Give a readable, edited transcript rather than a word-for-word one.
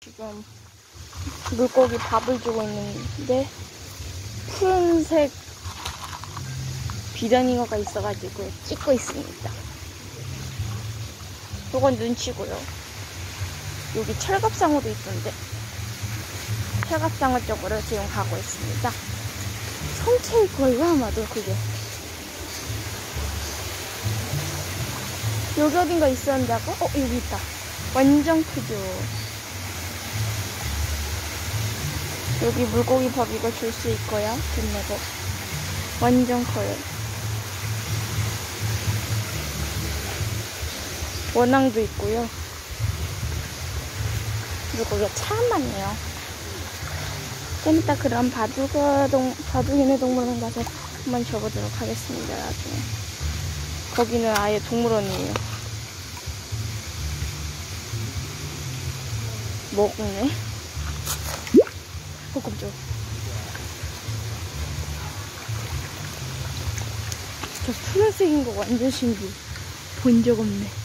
지금 물고기 밥을 주고 있는데 푸른색 비단잉어가 있어가지고 찍고 있습니다. 요건 눈치고요. 여기 철갑상어도 있던데 철갑상어 쪽으로 지금 가고 있습니다. 성체일 거예요 아마도. 그게 여기 어딘가 있었는데 아까? 여기 있다. 완전 크죠. 여기 물고기 밥 이거 줄 수 있고요. 돈 내고. 완전 커요. 원앙도 있고요. 물고기가 참 많네요. 좀 이따 그럼 바둑이네 동물원 가서 한번 줘보도록 하겠습니다. 나중에. 거기는 아예 동물원이에요. 먹네. 깜짝이야. 저 푸른색인 거 완전 신기해. 본 적 없네.